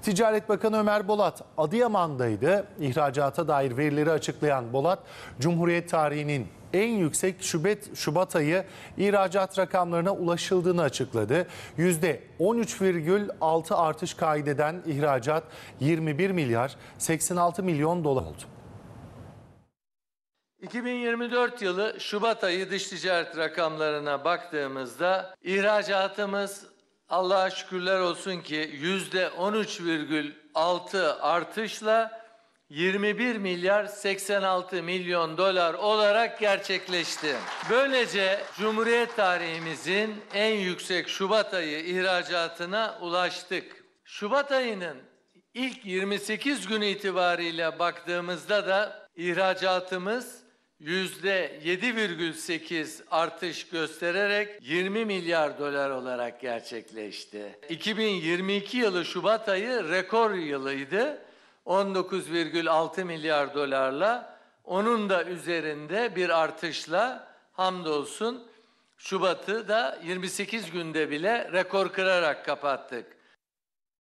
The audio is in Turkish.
Ticaret Bakanı Ömer Bolat Adıyaman'daydı. İhracata dair verileri açıklayan Bolat, Cumhuriyet tarihinin en yüksek Şubat ayı ihracat rakamlarına ulaşıldığını açıkladı. %13,6 artış kaydeden ihracat 21 milyar 86 milyon dolar oldu. 2024 yılı Şubat ayı dış ticaret rakamlarına baktığımızda ihracatımız Allah'a şükürler olsun ki %13,6 artışla 21 milyar 86 milyon dolar olarak gerçekleşti. Böylece Cumhuriyet tarihimizin en yüksek Şubat ayı ihracatına ulaştık. Şubat ayının ilk 28 günü itibariyle baktığımızda da ihracatımız %7,8 artış göstererek 20 milyar dolar olarak gerçekleşti. 2022 yılı Şubat ayı rekor yılıydı. 19,6 milyar dolarla, onun da üzerinde bir artışla hamdolsun Şubat'ı da 28 günde bile rekor kırarak kapattık.